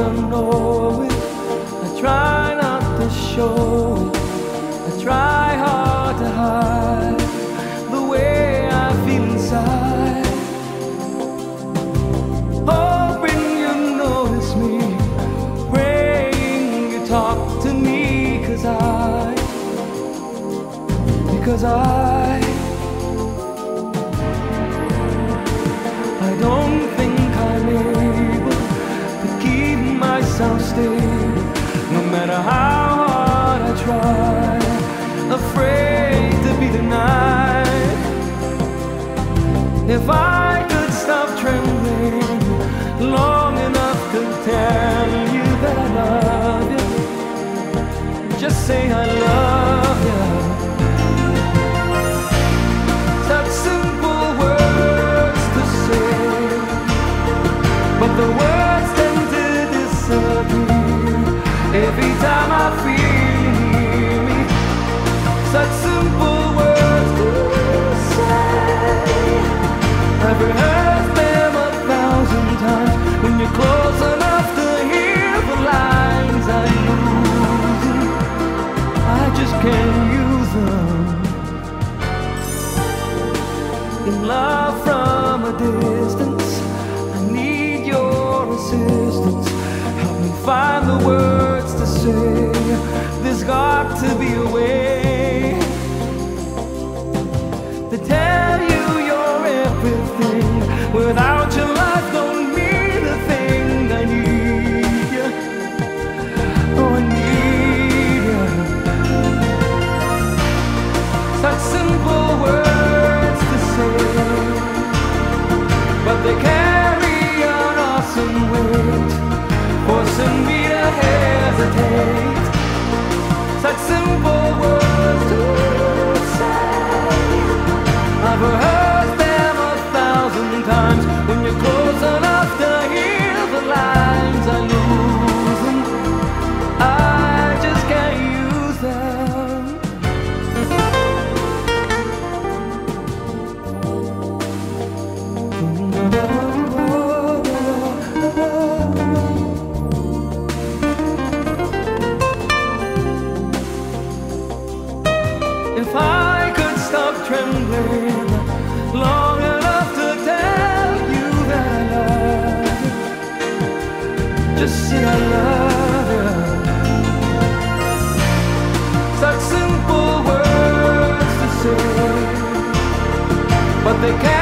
to know it. I try not to show it. I try hard to hide the way I feel inside. Hoping you notice me, praying you talk to me, because I don't think I'm able to keep myself stable, no matter how hard I try, afraid to be denied. If I could stop trembling long enough to tell you that I love you, just say I love you. Such simple words to say, but the words tend to disappear every time I feel you near me. Such simple words to say, I've rehearsed them 1,000 times. When you're close enough to hear the lines I'm losing, I just can't use them. In love from a distance, I need your assistance. Help me find the words to say. There's got to be a way to tell you you're everything. Without your life don't mean a thing. I need you, oh I need you. Such simple words to say, but they carry an awesome weight, forcing me to hesitate. Such simple words to say, I've rehearsed them 1,000 times. When you're close enough to hear the lines, I lose them. I just can't use them. If I could stop trembling long enough to tell you that I love you, just say I love you. Such simple words to say, but they can't